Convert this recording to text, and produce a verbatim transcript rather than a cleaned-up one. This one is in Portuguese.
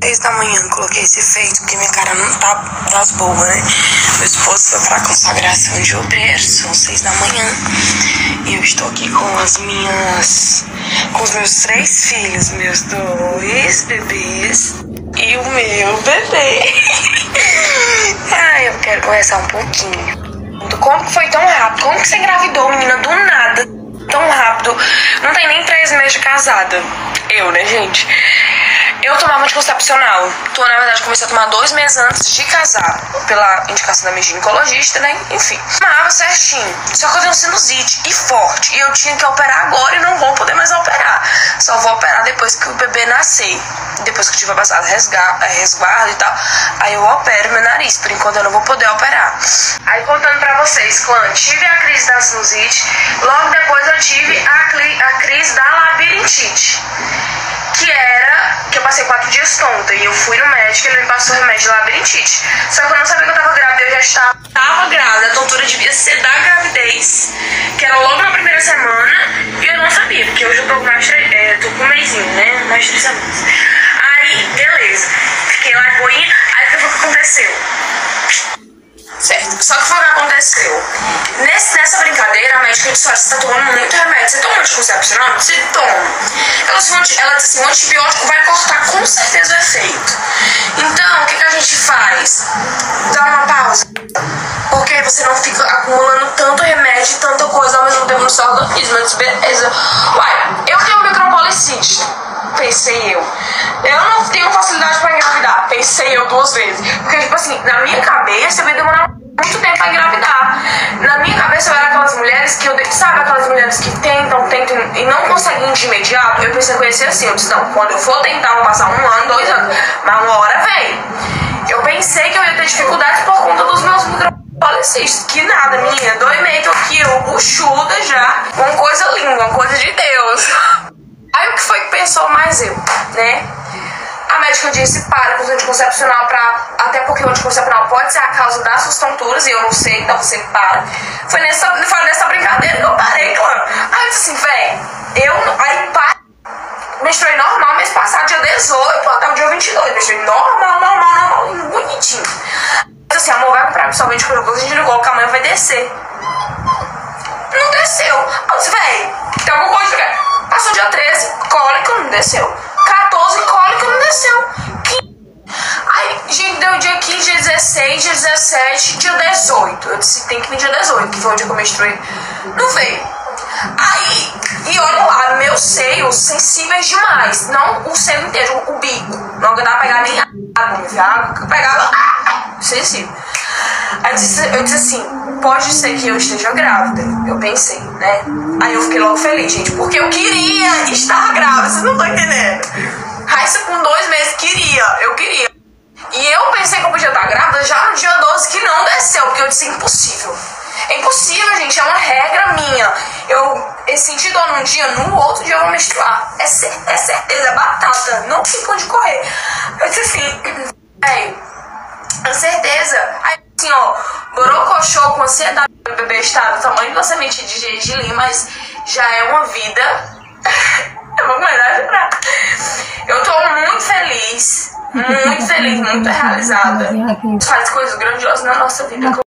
Seis da manhã coloquei esse efeito porque minha cara não tá das boas, né? Meu esposo foi pra consagração de obreiro, são seis da manhã. E eu estou aqui com as minhas... com os meus três filhos, meus dois bebês e o meu bebê. Ai, eu quero conversar um pouquinho. Como que foi tão rápido? Como que você engravidou, menina, do nada? Tão rápido. Não tem nem três meses de casada. Eu, né, gente? Eu tomava anticoncepcional. Tô, na verdade, comecei a tomar dois meses antes de casar, pela indicação da minha ginecologista, né? Enfim. Tomava certinho. Só que eu tenho sinusite e forte. E eu tinha que operar agora e não vou poder mais operar. Só vou operar depois que o bebê nascer. Depois que eu tiver passado resguardo e tal. Aí eu opero meu nariz. Por enquanto eu não vou poder operar. Aí contando pra vocês, quando tive a crise da sinusite, logo depois eu tive a, cli- a crise da labirintite. Que era que eu passei quatro dias tonta. E eu fui no médico e ele me passou remédio de labirintite. Só que eu não sabia que eu tava grávida. Eu já estava, estava grávida. A tontura devia ser da gravidez, que era logo na primeira semana. E eu não sabia, porque hoje eu tô com mais de é, tô com um mêsinho, né? Mais de três semanas. Aí, beleza. Fiquei lá boinha. Aí o que foi que aconteceu? Certo. Só que foi o que aconteceu. Nesse, nessa brincadeira, a médica disse: olha, você tá tomando muito remédio. Você toma anticoncepcional? Você toma. Ela disse, ela disse assim: o antibiótico vai cortar com certeza o efeito. Então, o que, que a gente faz? Dá uma pausa. Porque você não fica acumulando tanto remédio e tanta coisa ao mesmo tempo no seu organismo. Eu disse: beleza. Uai, eu tenho micropolicite. Pensei eu. Eu não tenho facilidade pra engravidar. Pensei eu duas vezes. Porque, tipo assim, na minha cabeça eu ia demorar muito tempo pra engravidar. Na minha cabeça eu era aquelas mulheres que eu... Sabe aquelas mulheres que tentam, tentam e não conseguem de imediato? Eu pensei que eu ia ser assim. Eu disse, não, quando eu for tentar, vou passar um ano, dois anos. Mas uma hora vem. Eu pensei que eu ia ter dificuldades por conta dos meus micropolicistas. Que nada, menina. Dois meses aqui, eu buchuda já. Uma coisa linda, uma coisa de Deus. Aí o que foi que pensou mais eu, né? A médica disse: para com o anticoncepcional, pra... até porque o anticoncepcional pode ser a causa das suas tonturas, e eu não sei, então você para. Foi nessa, foi nessa brincadeira que eu parei, claro. Aí eu disse assim, véi, eu. Aí pá, menstruei normal mês passado, dia dezoito, até o dia vinte e dois. Menstruei normal, normal, normal, bonitinho. Eu disse assim: amor, vai comprar pessoalmente com a gente ligou que amanhã vai descer. Não desceu. Eu disse: véi, tem alguma coisa que. Passou dia treze, cólica, não desceu. quatorze, cólica, não desceu. Aí, gente, deu dia quinze, dia dezesseis, dia dezessete, dia dezoito. Eu disse, tem que vir dia dezoito, que foi o dia que eu menstruei. Não veio. Aí, e olha lá, meus seios sensíveis demais. Não o seio inteiro, o bico. Não dava pra pegar nem água, minha água que eu pegava, sensível. Aí eu disse, eu disse assim, pode ser que eu esteja grávida. Eu pensei, né? Aí eu fiquei logo feliz, gente, porque eu queria estar grávida, vocês não estão entendendo. Raíssa com dois meses queria, eu queria. E eu pensei que eu podia estar grávida já no dia doze, que não desceu, porque eu disse, impossível. É impossível, gente, é uma regra minha. Eu, eu senti dor num dia, no outro dia eu vou menstruar. É, cer é certeza, é batata, não ficam de correr. Eu disse assim, é, é certeza. Aí assim, ó, borocochô com ansiedade, o bebê está do tamanho de uma semente de gergelim, mas já é uma vida. Eu vou começar a chorar. Eu tô muito feliz, muito feliz, muito realizada. Faz coisas grandiosas na nossa vida.